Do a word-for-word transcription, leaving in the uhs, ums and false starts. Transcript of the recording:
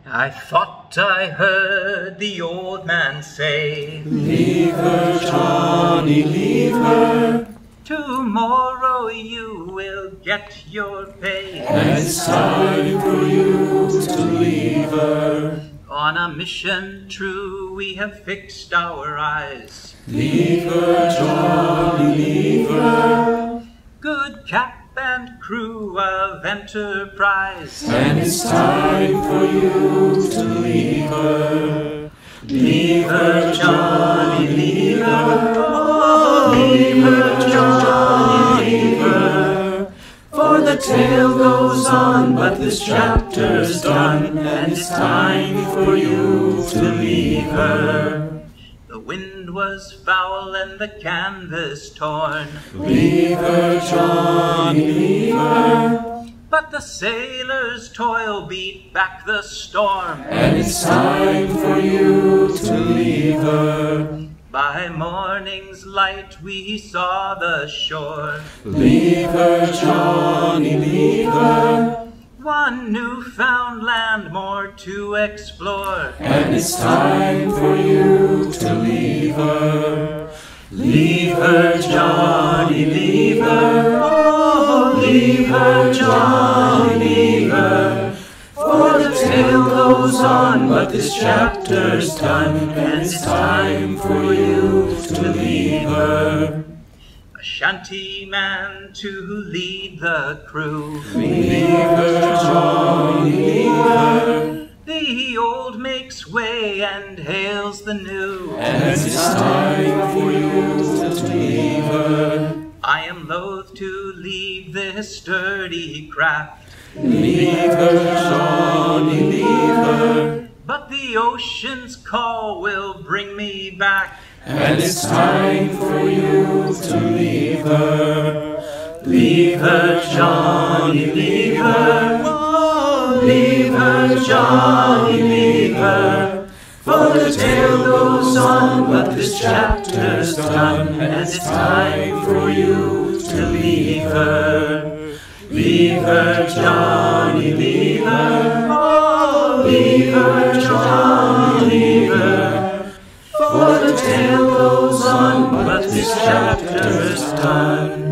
I thought I heard the old man say, "Leave her, Johnny, leave her. Tomorrow you will get your pay, And it's time for you to leave her. On a mission true we have fixed our eyes. Leave her, Johnny, leave her. Good cap and crew of enterprise, And it's time for you to leave her. Leave her, Johnny, leave her. Oh, leave her, Johnny, leave her. For the tale goes on, but this chapter's done, and it's time for you to leave her. The wind was foul and the canvas torn, Leave her, Johnny, leave her. but the sailors' toil beat back the storm. And it's time for you to leave her. By morning's light we saw the shore. Leave her, Johnny, leave her. One newfound land more to explore. And it's time for you to leave her. Leave her, Johnny, leave her. Oh, leave her, Johnny, leave her. For the tale goes on, but this chapter's done, and it's time for you to leave her. A shanty man to lead the crew. Leave her, Johnny, leave her. The old makes way and hails the new. And it's time for you to leave her. I am loath to leave this sturdy craft. Leave her, Johnny, leave her. But the ocean's call will bring me back. And it's time for you to leave her. Leave her, Johnny, leave her. Oh, leave her, Johnny, leave her. For the tale goes on, but this chapter's done, and it's time for you to leave her. Leave her, Johnny, leave her. Oh, leave her, Johnny, leave her. For the tale goes on, but this chapter's done.